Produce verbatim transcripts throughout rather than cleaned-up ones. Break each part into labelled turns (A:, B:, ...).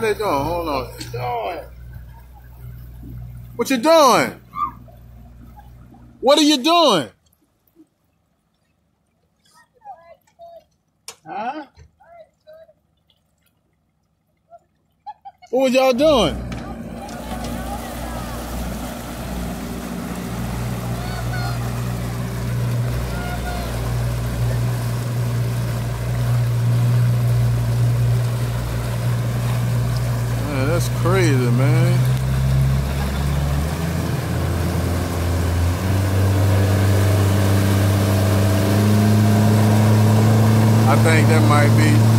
A: they doing? Hold on. What you doing? What you doing? What are you doing?
B: Huh?
A: What was y'all doing? Man, that's crazy, man. I think that might be.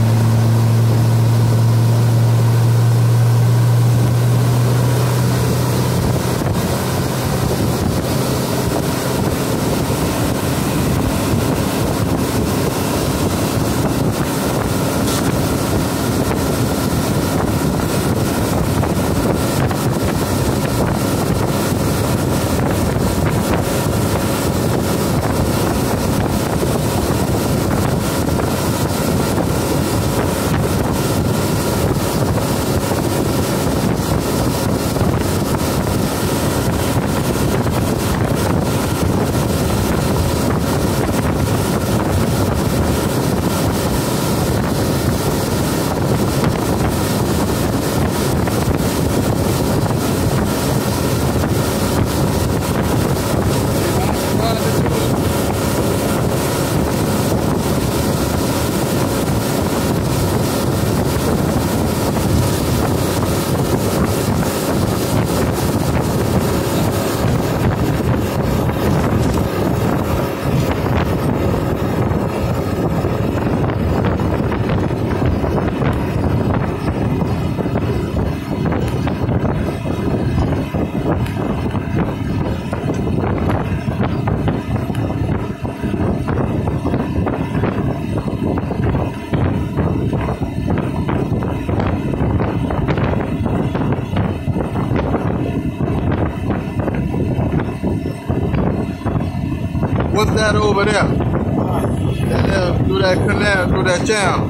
A: What's that over there? That little, through that canal, through that channel.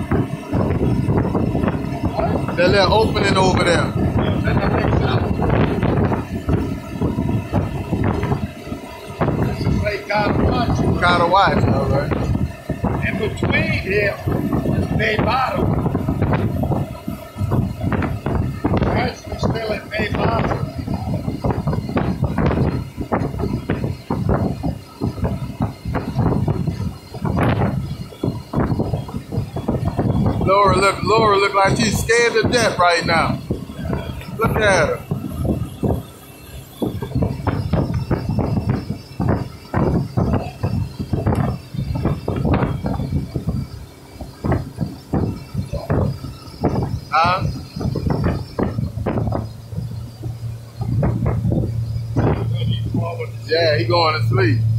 A: That little opening over there.
B: This is Lake Cajuns.
A: Gotta watch, all right.
B: In between here is Bay Bottom. Right, we're still at Bay Bottom.
A: Laura look, Laura look like she's scared to death right now. Look at her. Huh? Yeah, he going to sleep.